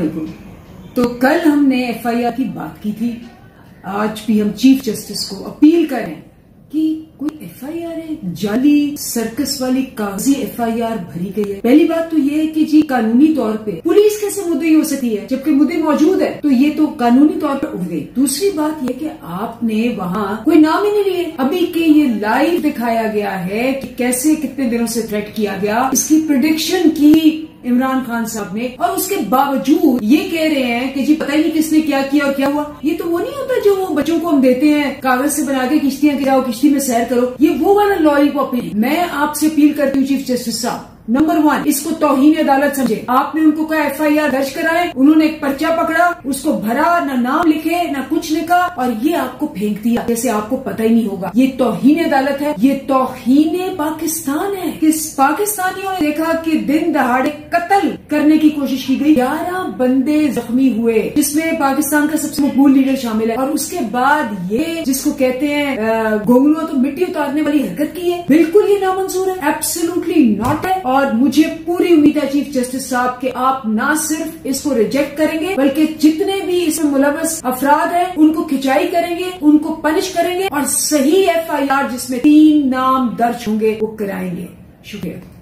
वालेकुम। तो कल हमने एफआईआर की बात की थी। आज भी हम चीफ जस्टिस को अपील करें कि कोई एफआईआर है जाली सर्कस वाली कागजी एफआईआर भरी गई है। पहली बात तो ये है कि जी कानूनी तौर पे पुलिस कैसे मुद्दई हो सकती है जबकि मुद्दे मौजूद है, तो ये तो कानूनी तौर पर उठ गई। दूसरी बात ये कि आपने वहाँ कोई नाम ही नहीं लिए। अभी के ये लाइव दिखाया गया है कि कैसे कितने दिनों से थ्रेट किया गया, इसकी प्रिडिक्शन की इमरान खान साहब ने, और उसके बावजूद ये कह रहे हैं कि जी पता ही नहीं किसने क्या किया और क्या हुआ। ये तो वो नहीं होता जो वो बच्चों को हम देते हैं कागज से बना के किश्तियां गिराओ, किश्ती में सैर करो, ये वो वाला लॉलीपॉप है। मैं आपसे अपील करती हूँ चीफ जस्टिस साहब, नंबर 1 इसको तौहीन अदालत समझे। आपने उनको कहा एफआईआर दर्ज कराए, उन्होंने एक पर्चा पकड़ा, उसको भरा, न नाम लिखे न कुछ लिखा और ये आपको फेंक दिया जैसे आपको पता ही नहीं होगा। ये तौहीन अदालत है, ये तौहीन पाकिस्तान है। किस पाकिस्तानियों ने देखा कि दिन दहाड़े कत्ल करने की कोशिश की गई, 11 बंदे जख्मी हुए जिसमें पाकिस्तान का सबसे मकबूल लीडर शामिल है, और उसके बाद ये जिसको कहते हैं गोंगलुआ तो मिट्टी उतारने वाली हरकत की है। बिल्कुल ये नामंजूर है, एब्सोल्युटली नॉट है। और मुझे पूरी उम्मीद है चीफ जस्टिस साहब कि आप ना सिर्फ इसको रिजेक्ट करेंगे बल्कि जितने भी इसमें मुलव्वस अफराद हैं उनको खिंचाई करेंगे, उनको पनिश करेंगे और सही एफआईआर जिसमें 3 नाम दर्ज होंगे वो कराएंगे। शुक्रिया।